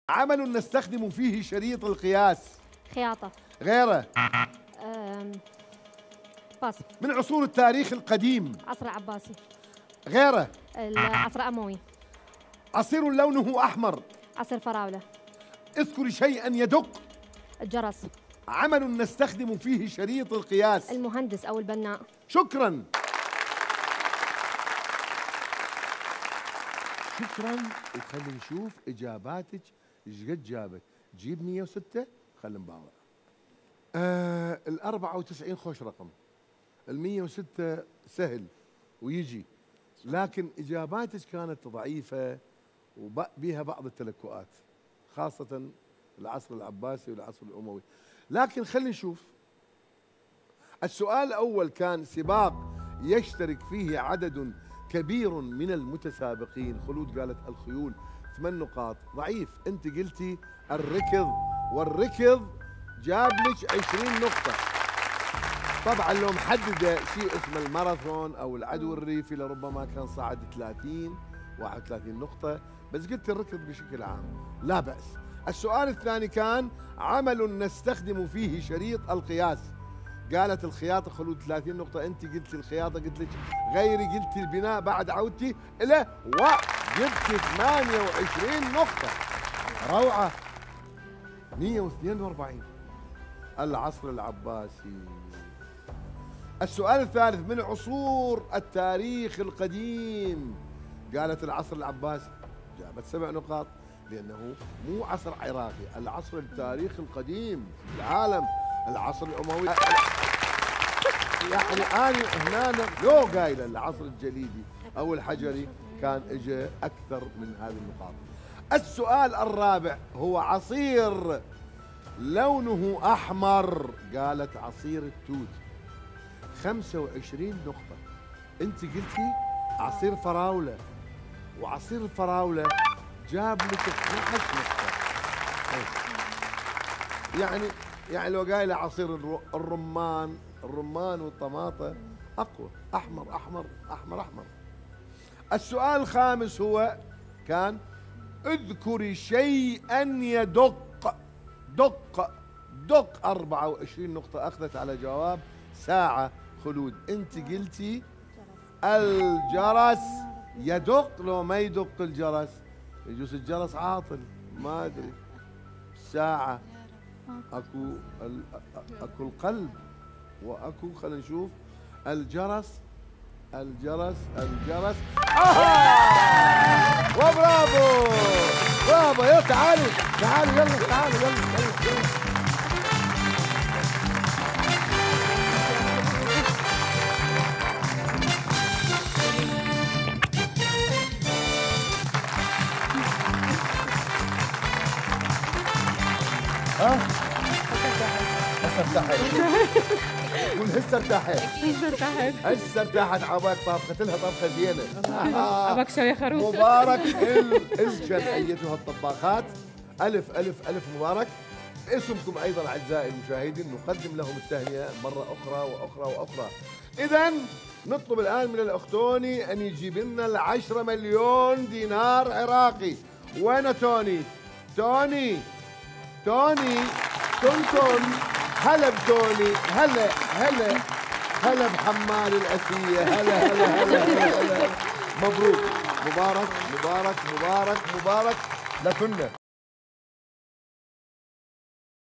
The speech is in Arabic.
عمل نستخدم فيه شريط القياس. خياطة. غيره. باص. من عصور التاريخ القديم. عصر العباسي. غيره. العصر الأموي. عصير لونه أحمر. عصر الفراولة. اذكر شيئا يدق. الجرس. عمل نستخدم فيه شريط القياس. المهندس أو البناء. شكرا. شكرا. وخلينا نشوف إجاباتك ايش قد جابت. جيب 106 خلينا نباوع. ال 94 خوش رقم، ال 106 سهل ويجي، لكن إجاباتك كانت ضعيفة وبيها بعض التلكؤات، خاصة العصر العباسي والعصر الأموي. لكن خلينا نشوف. السؤال الأول كان سباق يشترك فيه عدد كبير من المتسابقين. خلود قالت الخيول 8 نقاط، ضعيف. أنت قلتي الركض، والركض جاب لك 20 نقطة. طبعا لو محددة شيء اسمه الماراثون أو العدو الريفي لربما كان صعد 30 31 نقطة، بس قلت الركض بشكل عام لا بأس. السؤال الثاني كان عمل نستخدم فيه شريط القياس. قالت الخياطة خلود 30 نقطة، أنت قلتي الخياطة، قلت لك غيري، قلتي البناء، بعد عودتي إلى وجبتي 28 نقطة. روعة. 142. العصر العباسي. السؤال الثالث من عصور التاريخ القديم. قالت العصر العباسي، جابت 7 نقاط لأنه مو عصر عراقي، العصر التاريخ القديم في العالم، العصر الأموي. يعني أنا هنا لو قايله العصر الجليدي أو الحجري كان إجا أكثر من هذه النقاط. السؤال الرابع هو عصير لونه أحمر. قالت عصير التوت، 25 نقطة. أنت قلتي عصير فراولة، وعصير الفراولة جاب لك 12 نقطة. يعني لو قايله عصير الرمان والطماطة أقوى، أحمر أحمر أحمر أحمر. السؤال الخامس هو كان اذكري شيئا يدق. دق 24 نقطة، أخذت على جواب ساعة. خلود أنت قلتي الجرس. يدق لو ما يدق الجرس، يجوز الجرس عاطل، ما أدري. ساعة. أكو القلب وأكو، خلينا نشوف. الجرس. وبرافو برافو. يلا تعالي يلا تعالي يلا. هسه ارتاحت عباك، طابخت لها طبخه زينه. ابك شوي خروف. مبارك الجن ايتها الطباخات، الف الف الف مبارك. باسمكم ايضا اعزائي المشاهدين نقدم لهم التهنئه مره اخرى واخرى واخرى. اذا نطلب الان من الاختوني ان يجيب لنا 10 مليون دينار عراقي. وين توني؟ تونتون. هلا بتوني، هلا بحمال الأسية، هلا. مبروك. مبارك لكنا.